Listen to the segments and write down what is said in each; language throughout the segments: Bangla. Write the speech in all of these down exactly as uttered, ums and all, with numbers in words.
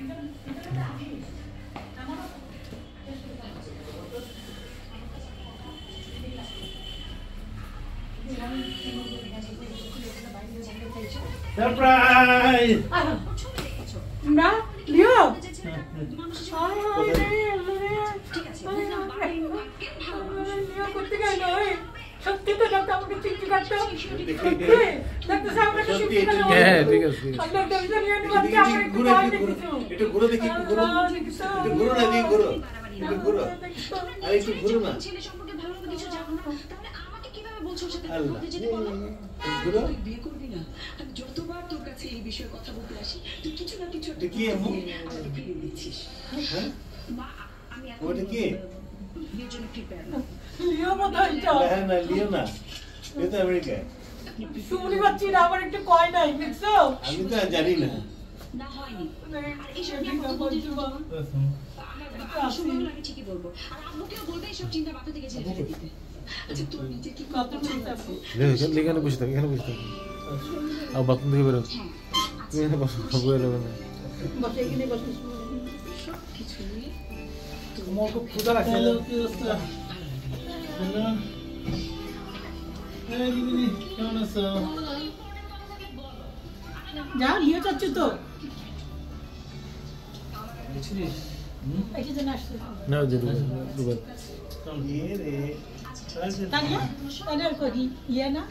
সারপ্রাইজ না লিও কোথায় ঠিক আছে লিও করতে গেল ওই সত্যি তো ডাক্তার আমাকে চিঠি কাটতো সত্যি ডাক্তার সাহেব আমাকে চিঠি কাটতো হ্যাঁ ঠিক আছে আল্লাহ দেবতা নিয়ে নিয়ে আমাকে ঘুরে একটু ঘুরে দেখি একটু ঘুরো একটু ঘুরো না দিই ঘুরো একটু ঘুরো আর একটু ঘুরো না ছেলে সম্পর্কে ভালোভাবে কিছু জানো না তাহলে আমাকে কিভাবে বলছো ওর সাথে আল্লাহ কথা যেতে বলো ঘুরো তুই বিয়ে করবি না আমি যতবার তোর কাছে এই বিষয়ে কথা বলতে আসি তুই কিছু না কিছু তুই কি এমন আমাকে ফিরিয়ে দিচ্ছিস হ্যাঁ মা আমি এখন ওটা কি বিয়ের জন্য প্রিপেয়ার না লিও মত হইতো না না লিও না এ তো আমেরিকা শুনি পাচ্ছি না আমার একটু কয় নাই দেখছো আমি তো জানি না না হয়নি আর এইসব নিয়ে কথা বলতে আমার সময় লাগে ঠিকই বলবো আর আম্মুকেও বলবে এইসব চিন্তা মাথা থেকে ছেড়ে ফেলে দিতে আচ্ছা তোর নিজে কি কত চিন্তা এখানে বসে থাক এখানে বসে থাক আর বাথরুম থেকে বেরো তুমি এখানে বসো বয়ে যাবে না বসে এখানে বসে সব কিছু নিয়ে তোমার খুব ক্ষুধা লাগছে হ্যালো কি অবস্থা হ্যালো এই দিদি কেমন আছো যা লিও চাচ্ছু তো বুঝছিস এই যে আসছে না যে দুবার দুবার ये रे তানিয়া তানিয়া করি ইয়া না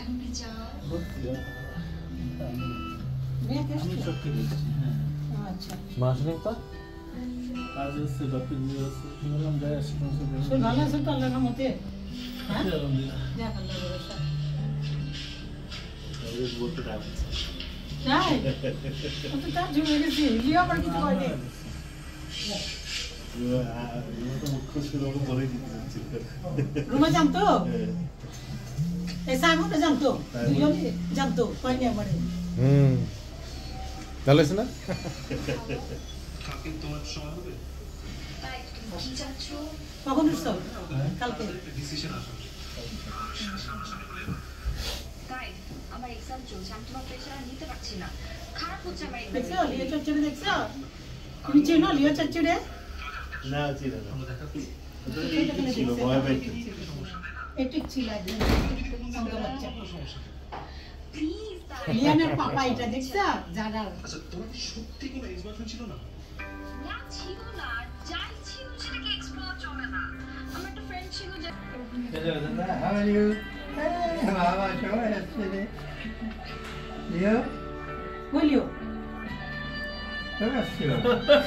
আমি সব ঠিক আছে হ্যাঁ আচ্ছা মাস নেই তো আজ হচ্ছে বাপি দিয়ে আছে বললাম যাই আসি তোমার সাথে সে ভালো আছে তো আল্লাহর রহমতে হ্যাঁ আলহামদুলিল্লাহ যা আল্লাহর ভরসা তাহলে বলতে রাখছি যাই তো তার ঝুলে গেছি লিও আবার কিছু কয়নি রুমে জানতো এই সাইমনে জানতো দুজনে জানতো কয়নি আমারে হুম ভালো আছে না কালকে তোমার সময় হবে তাই কি চাচ্ছ কখন উঠছো কালকে ডিসিশন আসা তাই আমার এক্সাম চলছে আমি তোমার প্রেশার নিতে পারছি না খারাপ হচ্ছে আমার দেখছো লিও চচ্চড়ে দেখছো তুমি চেনো লিও চচ্চড়ে না ছিল না আমরা দেখা করি ছিল ভয় পাই এটিক ছিল একদম সঙ্গ বাচ্চা প্লিজ লিয়ানের পাপা এটা দেখছো জানা আচ্ছা তোমার কি সত্যি কোনো এক্স বয়ফ্রেন্ড ছিল না না ছিল না যাই ছিল সেটাকে এক্সপ্লোর চলে না আমার একটা ফ্রেন্ড ছিল যে How are you? Hey, Mama, show us today. You? বলিও Show us you.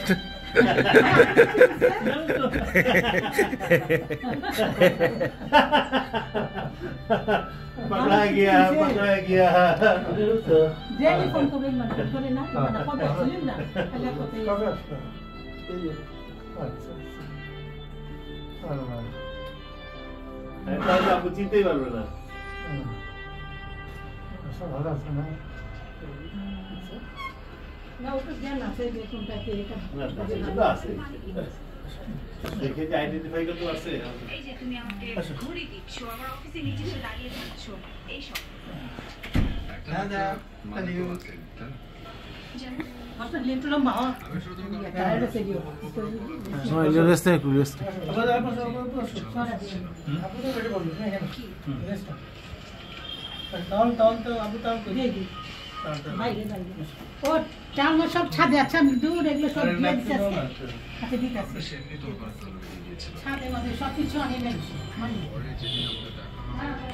पकड़ा गया पकड़ा गया যেই ফোন করবে মানে করে না মানে কত ছিলেন না আগে কত কবে আসছো? আচ্ছা ভালো ভালো তাহলে আপনি চিনতেই পারবে না সব ভালো আছে না না ওটা জ্ঞান আছে যে কোনটা কে এটা না সেটা তো আছে দেখে যে আইডেন্টিফাই করতে পারছে এই যে তুমি আমাকে ঘুরি দিচ্ছ আমার অফিসে নিচে এসে দাঁড়িয়ে থাকছো এই সব দাদা হ্যালো ইউ হঠাৎ লিটু লম্বা হ টায়ার্ড আছে দিও No, el resto es curioso. আবার আপনি সব বসো আপনি তো রেডি বলুন এখানে রেস্ট তাল তাল তো আপনি তাল তো দিয়ে দি বাইরে বাইরে ও টাঙ্গ সব ছাদে আচ্ছা দূর এগুলো সব দিয়ে দিচ্ছে আচ্ছা ঠিক আছে ছাদে মধ্যে সব কিছু আনি নেই মানে